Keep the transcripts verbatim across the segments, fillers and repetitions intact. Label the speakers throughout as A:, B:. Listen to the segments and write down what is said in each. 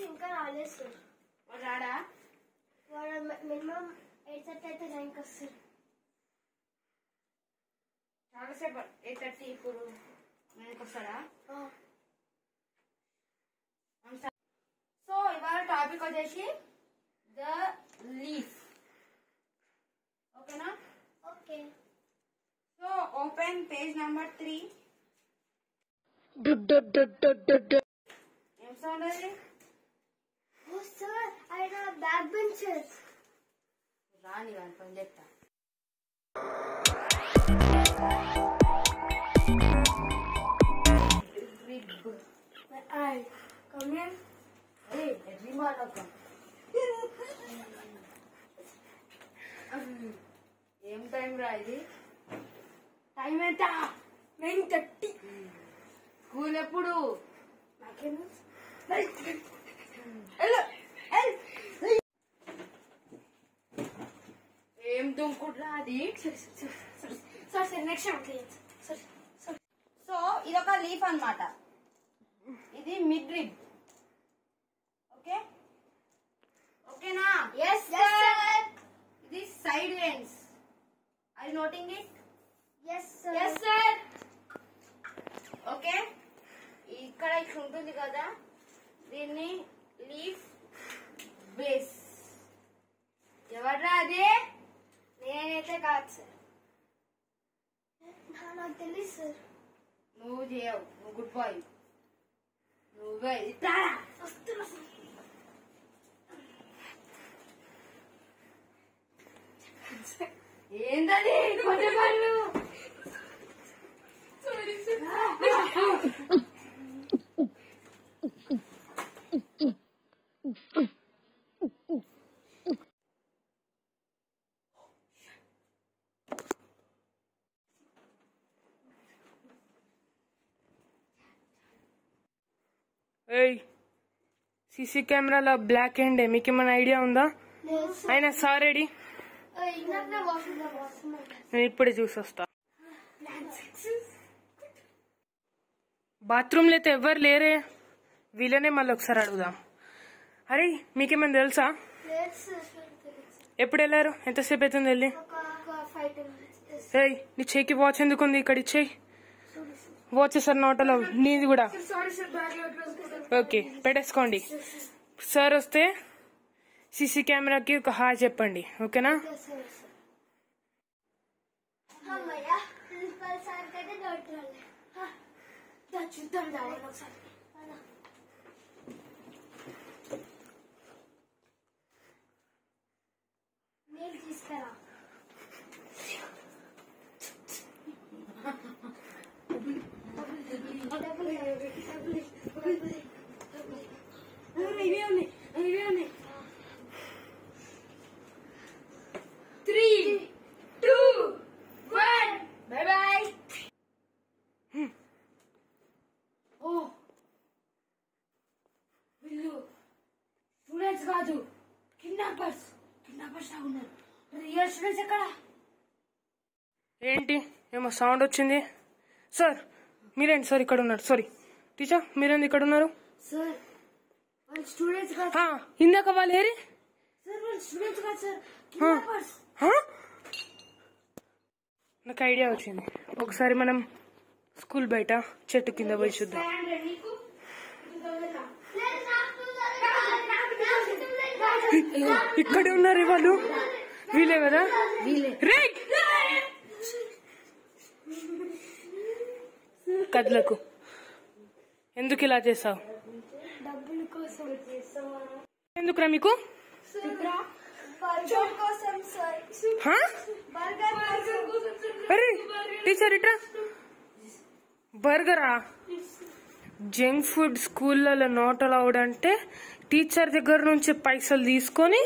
A: ఇంకా రాలేదు సార్.
B: వాడు రాడా?
A: వాడు మినిమం ఎయిట్ థర్టీ అయితే నైన్కి వస్తారు.
B: చాలాసేపు ఎయిట్ థర్టీ ఇప్పుడు నైన్కి వస్తాడా? సో ఇవాళ టాపిక్ వచ్చేసి ద లీఫ్. ఓకేనా?
A: Okay.
B: So open page number three. ఏం సౌండ్ అది?
A: ఓ సార్ ఆయన బ్యాక్ బెంచర్.
B: రాని వాని పని చెప్తా.
A: Come here.
B: Hey, every man come. ఏం టైం రా ఇది?
A: టైం ఎంత? Nine thirty.
B: స్కూల్ ఎప్పుడు?
A: నాకేమో
B: ఏం దుంకుట్రా అది?
A: Sir sir next sir.
B: So ఇదొక లీఫ్ అన్నమాట. ఇది మిడ్ రిబ్. ఓకే ఓకేనా?
A: yes sir.
B: ఇది side ends. Are you noting it?
A: yes sir.
B: yes sir. Okay, ఇక్కడ ఇట్లా ఉంటుంది కదా, దీన్ని లీఫ్ బేస్. ఎవడ్రా అది?
A: నేనైతే కాదు సార్. నాకు తెలియదు సార్.
B: నువ్వు చేయవు, నువ్వు గుడ్ బాయ్. నువ్వే ఇస్తారా?
A: వస్తున్నా సార్.
B: ఏంటది కొంచెం పళ్ళు?
C: ఏయ్, సీసీ కెమెరాలో బ్లాక్ అండ్ మీకేమైనా ఐడియా ఉందా? ఆయన సార్ రెడీ? నేను ఇప్పుడే చూసి వస్తా. బాత్రూమ్ లో అయితే ఎవ్వరు లేరే, వీళ్ళనే మళ్ళీ ఒకసారి అడుగుదాం. అరే మీకేమైనా తెలుసా? ఎప్పుడు వెళ్ళారు? ఎంతసేపు అవుతుంది వెళ్ళి? ఏయ్, నీ చెయ్యికి వాచ్ ఎందుకుంది? ఇక్కడ ఇచ్చేయి వాచ్. సార్ నోటలో నీది కూడా. ఓకే పెట్టేసుకోండి. సార్ వస్తే సీసీ కెమెరాకి ఒక హాయ్ చెప్పండి. ఓకేనా?
A: చూద్దాం ఒకసారి. నీళ్ళు తీసుకురా.
B: Three two one bye bye. Oh వీళ్ళు స్టూడెంట్స్ కాదు, కిడ్నాపర్స్. కిడ్నాపర్స్ లా ఉన్నారు. రియల్ స్టూడెంట్స్ ఎక్కడ?
C: ఏంటి ఏమో సౌండ్ వచ్చింది? సార్ మీరేంటి సార్ ఇక్కడ ఉన్నారు? సారీ టీచర్, మీరేంటి ఇక్కడ ఉన్నారు?
A: సార్ వాళ్ళు స్టూడెంట్స్ కాదు.
C: ఇందాక వాళ్ళు ఏరి?
A: సార్ వాళ్ళు స్టూడెంట్స్ కాదు సార్, కిడ్నాపర్స్.
C: నాకు ఐడియా వచ్చింది. ఒకసారి మనం స్కూల్ బయట చెట్టు కింద పోయి చూద్దాం. ఇక్కడే ఉన్నారు వాళ్ళు. వీలే కదా? రే కదలకు, ఎందుకు ఇలా చేసావు?
A: డబ్బుల కోసం.
C: ఎందుకురా మీకు? అరే టీచర్ ఇట్రా. బర్గరా? జంక్ ఫుడ్ స్కూళ్ళలో నాట్ అలౌడ్ అంటే టీచర్ దగ్గర నుంచి పైసలు తీసుకొని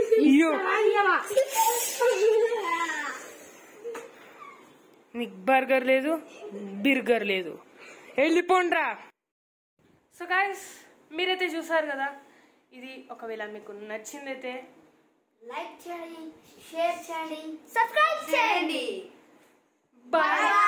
C: మీకు బర్గర్ లేదు, బిర్గర్ లేదు, వెళ్ళిపోండ్రా. సో గైస్ మీరైతే చూసారు కదా, ఇది ఒకవేళ మీకు నచ్చిందైతే
A: లైక్ చేయండి, షేర్ చేయండి, సబ్స్క్రైబ్ చేయండి.
B: బాయ్.